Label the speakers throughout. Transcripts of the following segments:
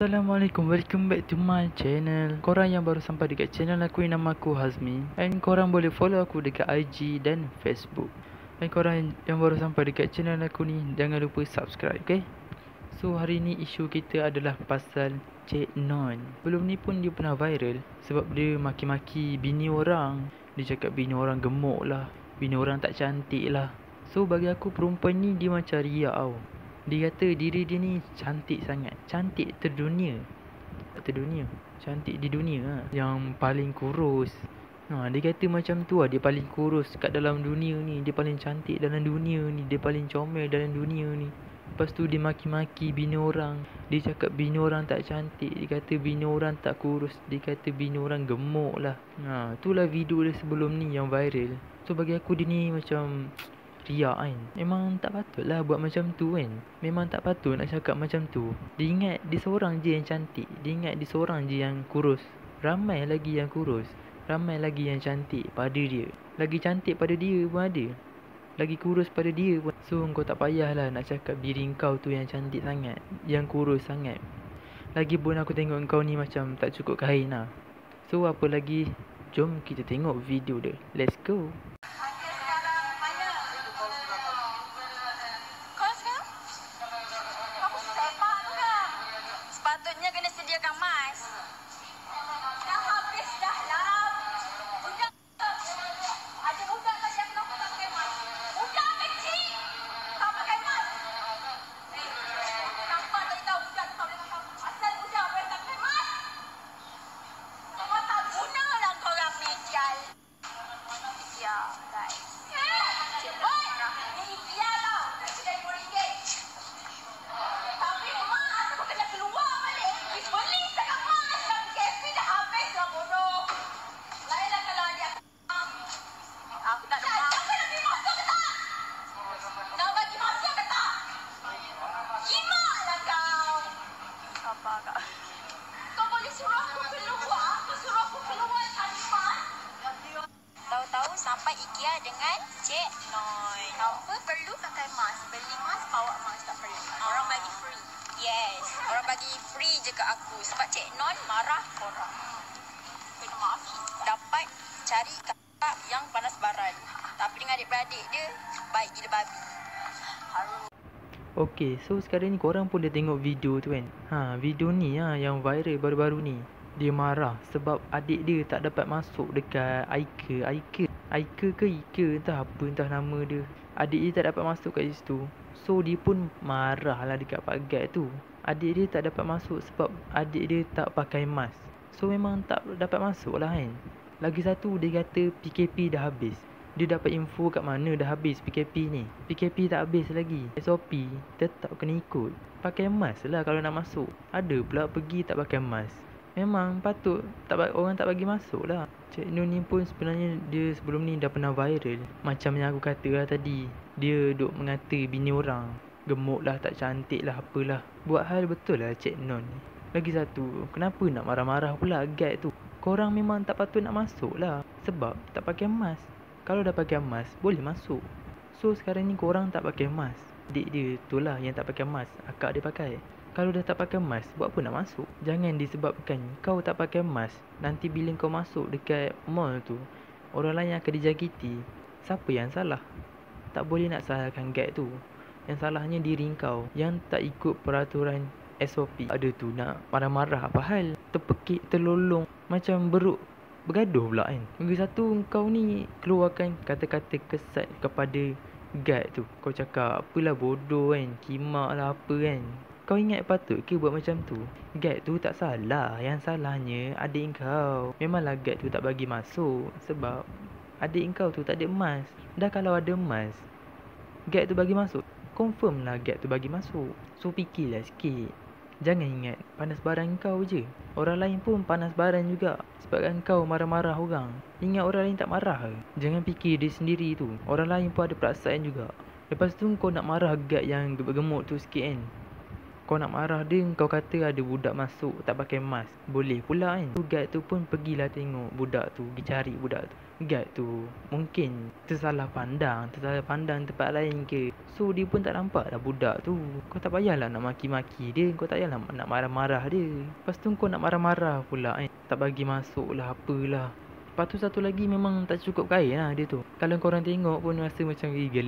Speaker 1: Assalamualaikum, welcome back to my channel. Korang yang baru sampai dekat channel aku, nama aku Hazmi. And korang boleh follow aku dekat IG dan Facebook. Dan korang yang baru sampai dekat channel aku ni, jangan lupa subscribe, okay? So hari ni isu kita adalah pasal Cik Non. Belum ni pun dia pernah viral sebab dia maki-maki bini orang. Dia cakap bini orang gemuk lah, bini orang tak cantik lah. So bagi aku perempuan ni dia macam riak tau. Dia kata diri dia ni cantik sangat, cantik terdunia. Tak terdunia, cantik di dunia lah. Yang paling kurus. Dia kata macam tu lah, dia paling kurus kat dalam dunia ni. Dia paling cantik dalam dunia ni. Dia paling comel dalam dunia ni. Lepas tu dia maki-maki bini orang. Dia cakap bini orang tak cantik. Dia kata bini orang tak kurus. Dia kata bini orang gemuk lah. Itulah video dia sebelum ni yang viral. So bagi aku dia ni macam riak kan. Memang tak patut lah buat macam tu kan. Memang tak patut nak cakap macam tu. Dia ingat dia seorang je yang cantik. Dia ingat dia seorang je yang kurus. Ramai lagi yang kurus. Ramai lagi yang cantik pada dia. Lagi cantik pada dia pun ada. Lagi kurus pada dia pun. So kau tak payahlah nak cakap diri kau tu yang cantik sangat, yang kurus sangat. Lagipun aku tengok kau ni macam tak cukup kain lah. So apa lagi, jom kita tengok video dia. Let's go.
Speaker 2: Sepatutnya kena sediakan mas. Dah habis dah lah. Budak. Ada budak lagi yang tak pakai mas. Budak kecil. Tak pakai mas. Nampak tak tahu budak tak boleh pakai mas. Asal budak boleh tak pakai mas. Kau tak guna lah korang ni sial. Ya guys. Cepat. Ini dia lah. Kedai RM2. Tapi mak aku kena keluar balik. Beli cakap mak sekarang kafe dah habis dah bodoh. Lainlah kalau adik aku tak ada mak. Kau nak bagi masuk ke tak? Nak bagi masuk ke tak? Gimak lah kau. Apa kak? Kau boleh suruh aku keluar? Kau suruh aku keluar tanpa? Tahu-tahu sampai IKEA dengan Cik Noi. Apa perlu pakai mask? Beli mask, bawa mask tak perlu. Orang bagi free. Yes, orang bagi free je kat aku. Sebab Cik Non marah korang. Kena maki. Dapat cari kakak yang panas baran. Tapi dengan adik-beradik dia, baik gila babi. Harum.
Speaker 1: Okay, so sekarang ni korang pun dah tengok video tu kan. Video ni yang viral baru-baru ni. Dia marah sebab adik dia tak dapat masuk dekat Aika ke Ika, entah apa, entah nama dia. Adik dia tak dapat masuk kat situ. So dia pun marah lah dekat Pak Guide tu. Adik dia tak dapat masuk sebab adik dia tak pakai mask. So memang tak dapat masuk lah kan. Lagi satu dia kata PKP dah habis. Dia dapat info kat mana dah habis PKP ni. PKP tak habis lagi. SOP tetap kena ikut. Pakai mask lah kalau nak masuk. Ada pula pergi tak pakai mask. Memang patut orang tak bagi masuk lah. Cik Nun ni pun sebenarnya dia sebelum ni dah pernah viral. Macam yang aku kata lah tadi. Dia duk mengata bini orang gemuk lah, tak cantik lah, apalah. Buat hal betul lah Cik Nun ni. Lagi satu, kenapa nak marah-marah pula guide tu? Korang memang tak patut nak masuk lah. Sebab tak pakai mask. Kalau dah pakai mask, boleh masuk. So sekarang ni korang tak pakai mask. Adik dia tu lah yang tak pakai mask. Akak dia pakai. Kalau dah tak pakai mask, buat apa nak masuk? Jangan disebabkan kau tak pakai mask, nanti bila kau masuk dekat mall tu, orang lain akan dijangkiti. Siapa yang salah? Tak boleh nak salahkan guide tu. Yang salahnya diri kau yang tak ikut peraturan SOP. Ada tu nak marah-marah apa hal? Terpekik, terlolong, macam bergaduh pula kan. Lagi satu, kau ni keluarkan kata-kata kesat kepada guide tu. Kau cakap apalah bodoh kan, kimak lah apa kan. Kau ingat patut ke buat macam tu? Guide tu tak salah. Yang salahnya adik kau. Memanglah guide tu tak bagi masuk sebab adik kau tu tak ada mask. Dah kalau ada mask, guide tu bagi masuk, confirm lah guide tu bagi masuk. So fikirlah sikit. Jangan ingat panas baran kau je. Orang lain pun panas baran juga. Sebabkan kau marah-marah orang. Ingat orang lain tak marah ke? Jangan fikir dia sendiri tu. Orang lain pun ada perasaan juga. Lepas tu kau nak marah guide yang gemuk tu sikit kan. Kau nak marah dia, kau kata ada budak masuk tak pakai mask. Boleh pula kan. Guard tu pun pergilah tengok budak tu, pergi cari budak tu. Guard tu mungkin tersalah pandang tempat lain ke. So dia pun tak nampak dah budak tu. Kau tak payahlah nak maki-maki dia, kau tak payahlah nak marah-marah dia. Lepas tu kau nak marah-marah pula kan. Tak bagi masuk lah, apalah. Lepas tu satu lagi memang tak cukup kain lah dia tu. Kalau korang tengok pun rasa macam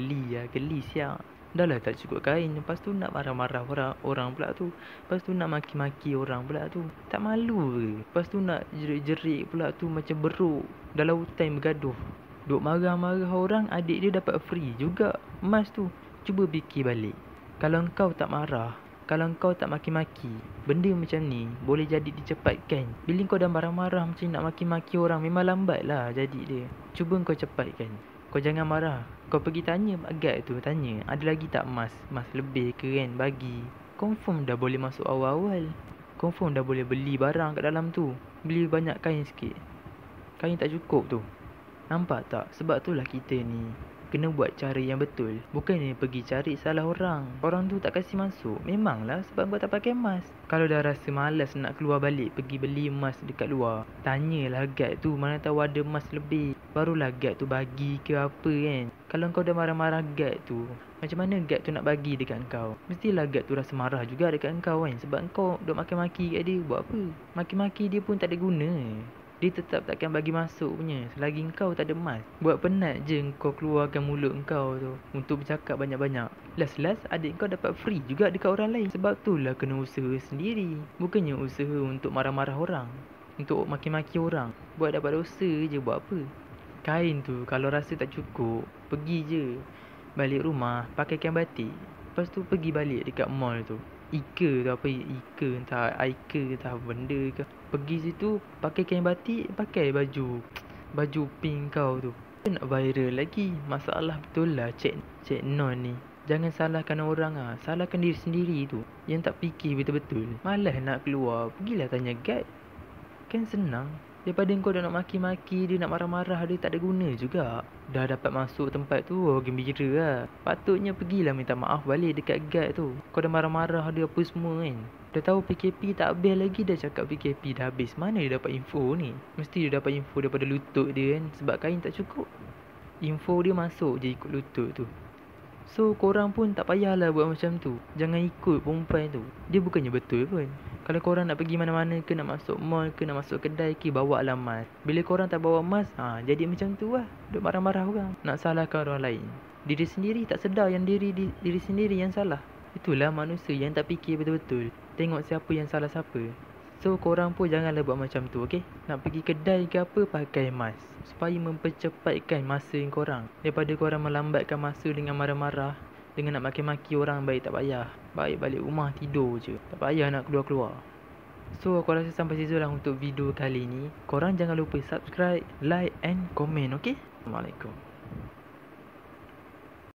Speaker 1: geli siap. Dah lah tak cukup kain. Lepas tu nak marah-marah orang pula tu. Lepas tu nak maki-maki orang pula tu. Tak malu ke? Lepas tu nak jerit-jerit pula tu macam beruk dalam hutan bergaduh. Duk marah-marah orang, adik dia dapat free juga emas tu. Cuba fikir balik. Kalau kau tak marah, kalau kau tak maki-maki, benda macam ni boleh jadi dicepatkan. Bila kau dah marah-marah macam nak maki-maki orang, memang lambat lah jadi dia. Cuba kau cepatkan. Kau jangan marah. Kau pergi tanya guard tu, tanya ada lagi tak emas lebih ke kan, bagi. Confirm dah boleh masuk awal-awal. Confirm dah boleh beli barang kat dalam tu. Beli banyak kain sikit. Kain tak cukup tu. Nampak tak? Sebab tu lah kita ni kena buat cara yang betul. Bukannya pergi cari salah orang. Orang tu tak kasi masuk. Memanglah sebab kau tak pakai mask. Kalau dah rasa malas nak keluar balik, pergi beli emas dekat luar, tanyalah guard tu mana tahu ada emas lebih. Barulah guard tu bagi ke apa kan. Kalau kau dah marah-marah guard tu, macam mana guard tu nak bagi dekat kau? Mestilah guard tu rasa marah juga dekat kau kan. Sebab kau duk maki-maki kat dia. Buat apa? Maki-maki dia pun tak ada guna. Dia tetap takkan bagi masuk punya selagi kau tak ada emas. Buat penat je kau keluarkan mulut kau tu untuk bercakap banyak-banyak. Last adik kau dapat free juga dekat orang lain. Sebab tu lah kena usaha sendiri. Bukannya usaha untuk marah-marah orang, untuk maki-maki orang. Buat dapat dosa je, buat apa? Kain tu kalau rasa tak cukup, pergi je balik rumah pakai kain batik. Lepas tu pergi balik dekat mall tu, Ika tu apa, Ika entah Aika entah benda ke. Pergi situ pakai kain batik, pakai baju pink kau tu. Nak viral lagi. Masalah betul lah Cik Non ni. Jangan salahkan orang ah, salahkan diri sendiri tu yang tak fikir betul-betul. Malas nak keluar, pergilah tanya guard. Kan senang. Daripada kau dah nak maki-maki dia, nak marah-marah dia, tak ada guna juga. Dah dapat masuk tempat tu, gembira lah. Patutnya pergilah minta maaf balik dekat guard tu. Kau dah marah-marah dia apa semua kan. Dah tahu PKP tak habis lagi dah cakap PKP dah habis. Mana dia dapat info ni? Mesti dia dapat info daripada lutut dia kan. Sebab kain tak cukup. Info dia masuk je ikut lutut tu. So korang pun tak payahlah buat macam tu. Jangan ikut perempuan tu. Dia bukannya betul pun. Kalau korang nak pergi mana-mana ke, nak masuk mall ke, nak masuk kedai ke, bawa lah mask. Bila korang tak bawa mask, jadi macam tu lah. Duk marah-marah orang, nak salahkan orang lain. Diri sendiri tak sedar yang diri sendiri yang salah. Itulah manusia yang tak fikir betul-betul. Tengok siapa yang salah siapa. So korang pun janganlah buat macam tu, okay? Nak pergi kedai ke apa, pakai mask. Supaya mempercepatkan masa korang. Daripada korang melambatkan masa dengan marah-marah, dengan nak maki-maki orang, baik tak payah. Baik balik rumah tidur je. Tak payah nak keluar-keluar. So aku rasa sampai situ lah untuk video kali ni. Korang jangan lupa subscribe, like and komen, okay? Assalamualaikum.